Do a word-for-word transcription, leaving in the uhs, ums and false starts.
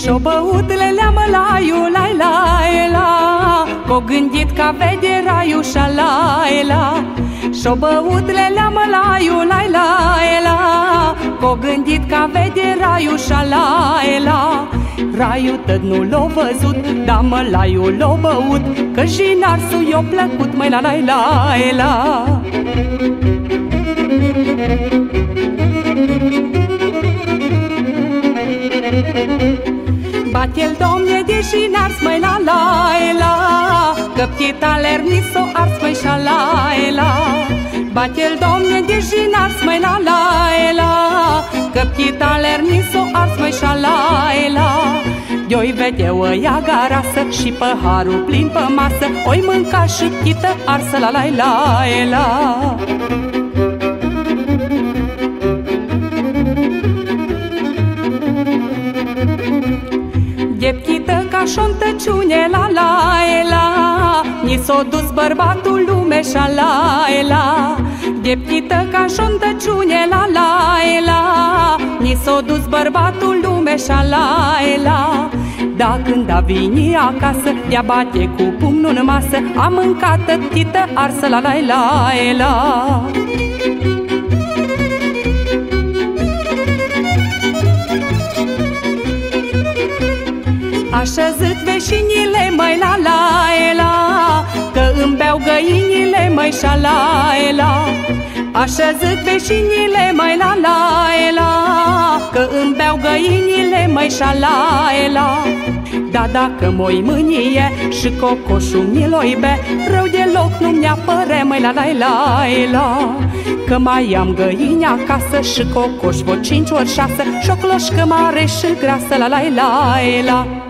Și-o băut lelea mălaiu, lai lai la, C-o gândit ca vede raiu și-a lai la. Și-o băut lelea mălaiu, lai lai la, C-o gândit ca vede raiu și-a lai la. Raiul tăt nu l-o văzut, dar mălaiul l-o băut, că și narsul i-o plăcut, măi la lai lai la. Bate-l, domne, deși n-ars, măi la lai la, că pchita lerni s-o ars, măi și-a lai la. Bate-l, domne, deși n-ars, măi la lai la, că pchita lerni s-o ars, măi și-a lai la. Eu-i vede o iagarasă și păharul plin pe masă, o-i mânca și pchită arsă, la lai lai la. De pchită ca și-o întăciune, la lai la, ni s-o dus bărbatul lume și-a lai la. De pchită ca și-o întăciune, la lai la, ni s-o dus bărbatul lume și-a lai la. Da, când a vini acasă, ea bate cu pumnul în masă, a mâncat tătită arsă, la lai lai la. Așezât veșinile, măi la lai la, că îmi beau găinile, măi și-a lai la. Așezât veșinile, măi la lai la, că îmi beau găinile, măi și-a lai la. Da, dacă m-o-i mânie și cocoșul mi-l-o-i be, rău deloc nu mi-apăre, măi la lai lai la. Că mai am găini acasă și cocoș vă cinci ori șase, și o cloșcă mare și grasă, la lai lai la.